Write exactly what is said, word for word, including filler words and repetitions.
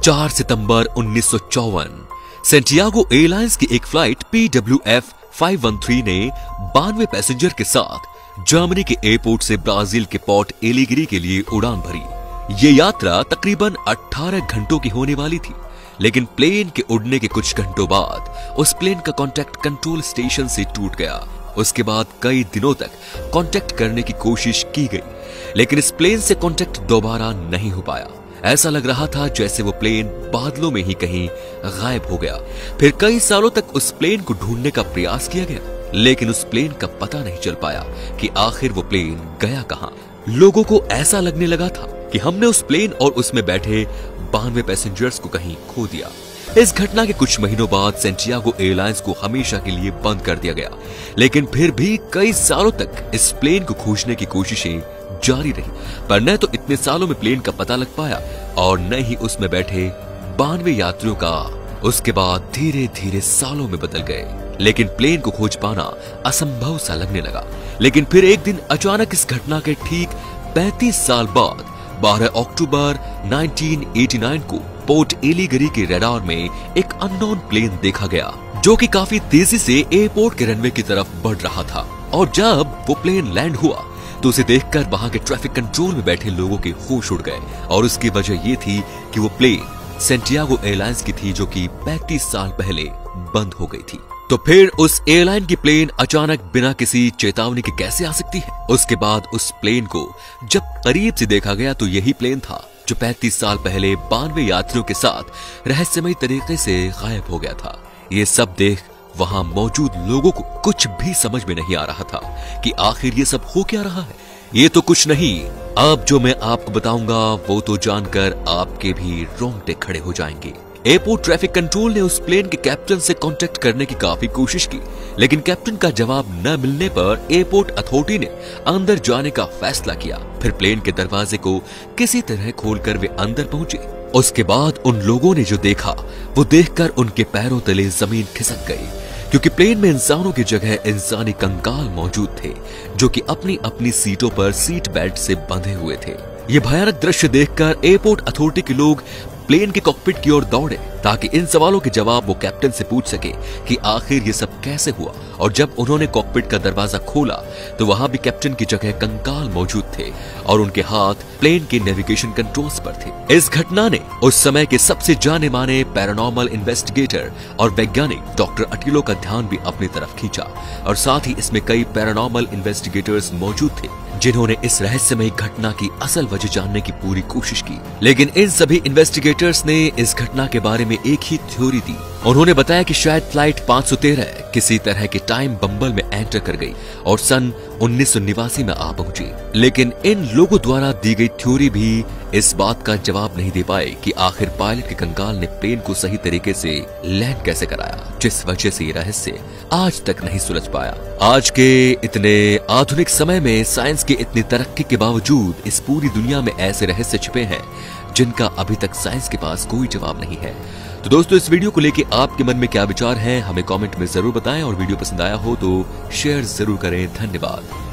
चार सितंबर उन्नीस सौ चौवन सैंटियागो एयरलाइंस की एक फ्लाइट पी डब्ल्यू एफ पाँच सौ तेरह ने बानवे पैसेंजर के साथ जर्मनी के एयरपोर्ट से ब्राजील के पोर्ट एलिगरी के लिए उड़ान भरी। ये यात्रा तकरीबन अठारह घंटों की होने वाली थी, लेकिन प्लेन के उड़ने के कुछ घंटों बाद उस प्लेन का कांटेक्ट कंट्रोल स्टेशन से टूट गया। उसके बाद कई दिनों तक कांटेक्ट करने की कोशिश की गई, लेकिन इस प्लेन से कांटेक्ट दोबारा नहीं हो पाया। ऐसा लग रहा था जैसे वो प्लेन बादलों में ही कहीं गायब हो गया। फिर कई सालों तक उस प्लेन को ढूंढने का प्रयास किया गया, लेकिन उस प्लेन का पता नहीं चल पाया कि आखिर वो प्लेन गया कहां। लोगों को ऐसा लगने लगा था कि हमने उस प्लेन और उसमें बैठे बानवे पैसेंजर्स को कहीं खो दिया। इस घटना के कुछ महीनों बाद सैंटियागो एयरलाइंस को हमेशा के लिए बंद कर दिया गया, लेकिन फिर भी कई सालों तक इस प्लेन को खोजने की कोशिशें जारी रही, पर न तो इतने सालों में प्लेन का पता लग पाया और न ही उसमें बैठे बानवे यात्रियों का उसके बाद धीरे धीरे सालों में बदल गए। लेकिन प्लेन को खोज पाना असंभव सा लगने लगा। लेकिन फिर एक दिन अचानक इस घटना के ठीक पैंतीस साल बाद बारह अक्टूबर उन्नीस सौ नवासी को पोर्ट एलिगरी के रडार में एक अननोन प्लेन देखा गया, जो कि काफी तेजी से एयरपोर्ट के रनवे की तरफ बढ़ रहा था। और जब वो प्लेन लैंड हुआ तो उसे देखकर वहां के ट्रैफिक कंट्रोल में बैठे लोगों के होश उड़ गए, और उसकी वजह ये थी कि वो प्लेन सैंटियागो एयरलाइंस की थी, जो कि पैंतीस साल पहले बंद हो गई थी। तो फिर उस एयरलाइन की प्लेन अचानक बिना किसी चेतावनी के कैसे आ सकती है? उसके बाद उस प्लेन को जब करीब से देखा गया तो यही प्लेन था जो पैंतीस साल पहले बानवे यात्रियों के साथ रहस्यमयी तरीके से गायब हो गया था। ये सब देख वहां मौजूद लोगों को कुछ भी समझ में नहीं आ रहा था कि आखिर ये सब हो क्या रहा है। ये तो कुछ नहीं, अब जो मैं आपको बताऊंगा वो तो जानकर आपके भी रोंगटे खड़े हो जाएंगे। एयरपोर्ट ट्रैफिक कंट्रोल ने उस प्लेन के कैप्टन से कांटेक्ट करने की काफी कोशिश की, लेकिन कैप्टन का जवाब न मिलने पर एयरपोर्ट अथॉरिटी ने अंदर जाने का फैसला किया। फिर प्लेन के दरवाजे को किसी तरह खोलकर वे अंदर पहुंचे। उसके बाद उन लोगों ने जो देखा वो देखकर उनके पैरों तले जमीन खिसक गई, क्योंकि प्लेन में इंसानों की जगह इंसानी कंकाल मौजूद थे, जो कि अपनी अपनी सीटों पर सीट बेल्ट से बंधे हुए थे। ये भयानक दृश्य देखकर एयरपोर्ट अथॉरिटी के लोग प्लेन के कॉकपिट की ओर दौड़े ताकि इन सवालों के जवाब वो कैप्टन से पूछ सके कि आखिर ये सब कैसे हुआ। और जब उन्होंने कॉकपिट का दरवाजा खोला तो वहां भी कैप्टन की जगह कंकाल मौजूद थे और उनके हाथ प्लेन के नेविगेशन कंट्रोल्स पर थे। इस घटना ने उस समय के सबसे जाने माने पैरानॉर्मल इन्वेस्टिगेटर और वैज्ञानिक डॉक्टर अटिलो का ध्यान भी अपनी तरफ खींचा, और साथ ही इसमें कई पैरानॉर्मल इन्वेस्टिगेटर्स मौजूद थे जिन्होंने इस रहस्यमयी घटना की असल वजह जानने की पूरी कोशिश की। लेकिन इन सभी इन्वेस्टिगेटर्स ने इस घटना के बारे में एक ही थ्योरी दी। उन्होंने बताया कि शायद फ्लाइट पाँच सौ तेरह किसी तरह के टाइम बम्बल में एंटर कर गई और सन उन्नीस सौ नवासी में आ पहुंची। लेकिन इन लोगों द्वारा दी गई थ्योरी भी इस बात का जवाब नहीं दे पाए कि आखिर पायलट के कंकाल ने प्लेन को सही तरीके से लैंड कैसे कराया, जिस वजह से ये रहस्य आज तक नहीं सुलझ पाया। आज के इतने आधुनिक समय में साइंस की इतनी तरक्की के बावजूद इस पूरी दुनिया में ऐसे रहस्य छिपे हैं जिनका अभी तक साइंस के पास कोई जवाब नहीं है। तो दोस्तों, इस वीडियो को लेके आपके मन में क्या विचार हैं हमें कमेंट में जरूर बताएं, और वीडियो पसंद आया हो तो शेयर जरूर करें। धन्यवाद।